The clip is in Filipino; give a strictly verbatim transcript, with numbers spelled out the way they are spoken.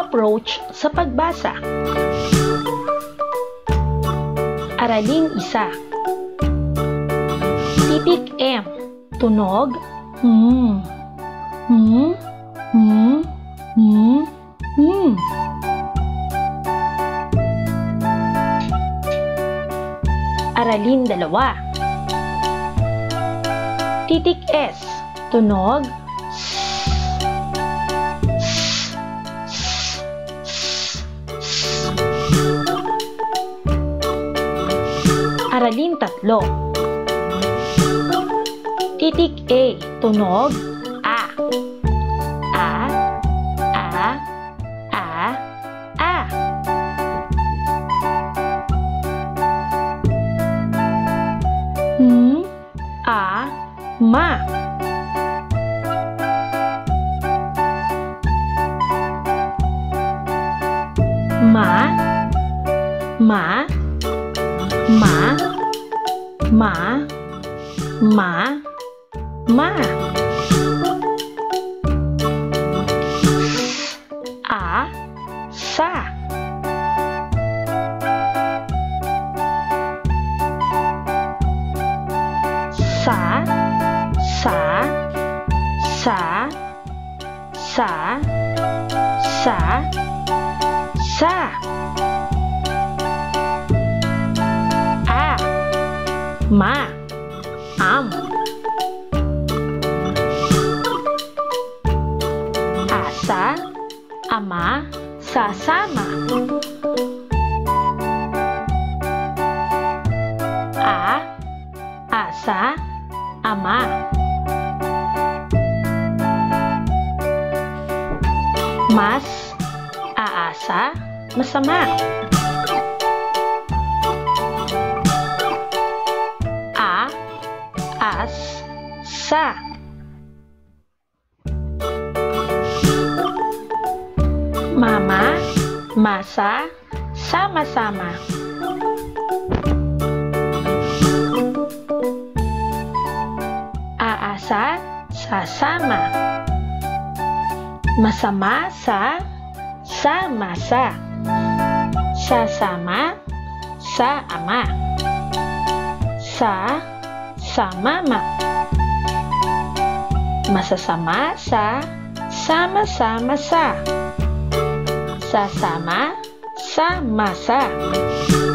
approach sa pagbasa. Araling isa. Titik M. Tunog hmm. Hmm. Hmm. Hmm. Hmm. Aralin dalawa. Titik S. Tunog Aralin tatlo. Titik A. Tunog A. A. A. A. A. Hmm. A. Ma. Ma. Ma. Ma. Ma. Ma. Ma. A. Sa. Sa. Sa. Sa. Sa. Sa. Sa. A. Ma. Am. Asa. Ama. Sasama. A. Asa. Ama. Mas. Aasa. Masama. A. As. Sa. Mama. Masa. Sama-sama. Aasa. Sasama. Masama sa sama-sa. Sasama sa ama. Sa sa mama. Masasama sa sama-sama sa. Sasama sa masa.